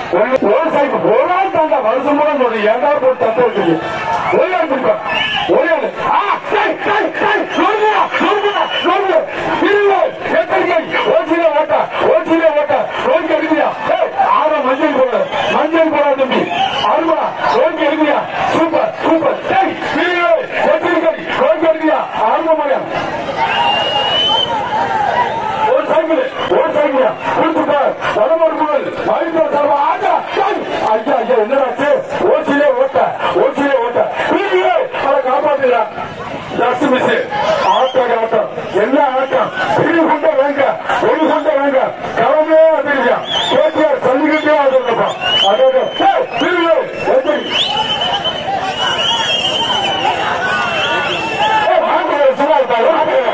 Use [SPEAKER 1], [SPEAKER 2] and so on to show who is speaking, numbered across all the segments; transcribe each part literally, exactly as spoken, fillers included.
[SPEAKER 1] விவசாயிக்கு ஒரு நாள் தாங்க வருஷம் கூட சொல்றேன் ஏண்டா போட்டு தத்து இருக்குது ஒரே ஆள் பிடிப்பேன் ஒரே ஆளு எத்தனை ஓசியில ஓட்டா ஓசியில ஓட்டா ரோஜி எடுக்கிறியா ஆறு மஞ்சள் போட மஞ்சள் போடா தம்பி அருமா ரோஜி எடுக்கிறியா சூப்பர் சூப்பர் ரோஜி எடுக்கிறியா ஆர்வ மாதிரியா ஒரு சைக்கிள் ஒரு சைக்கிளா கொடுத்துட்டா தலைமுறை வாய்ப்பு தரவா ஆட்டா ஐயா ஐயா என்னடாச்சு ஓசிலே ஓட்ட ஓசிலே ஓட்ட அதை காப்பாத்துறா ஜஸ்ட் மிஸ் ஆட்டம் ஆட்டம் என்ன ஆட்டம் பிரி கொண்ட வேங்க ஒரு கொண்ட வேங்க களமே அதிர்ச்சியா கேட்டியார் சொல்லிக்கிட்டே ஆடுறப்பா அதோட பிரிவு எத்தனை சும்மா இருக்காரு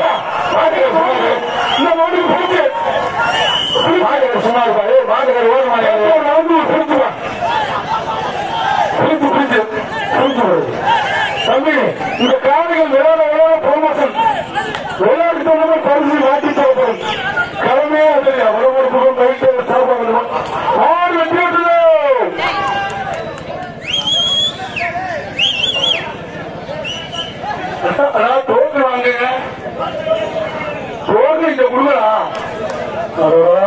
[SPEAKER 1] இந்த மாதிரி பிடிச்சு சும்மா இருப்பாரு மாட்டுக்காரு ஓட மாட்டேன் பிடிச்சுவான் பிடிச்சு பிடிச்சு பிடிச்சு வருது தம்பி இந்த காடுகள் விளையாட விளையாட ப்ரொமோஷன் விளையாட்டு தகுந்த பரிசு மாற்றி தேவைப்படும் கிழமையே அது ஒரு முகம் கைட்டு சாப்பிட ஆறு வெற்றி விட்டது தோற்று வாங்குங்க தோற்று இங்க கொடுக்கலாம்